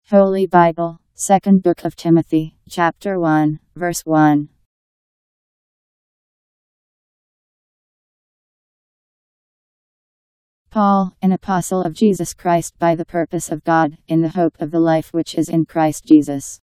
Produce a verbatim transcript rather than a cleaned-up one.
Holy Bible, Second Book of Timothy, chapter one, verse one. Paul, an apostle of Jesus Christ by the purpose of God, in the hope of the life which is in Christ Jesus.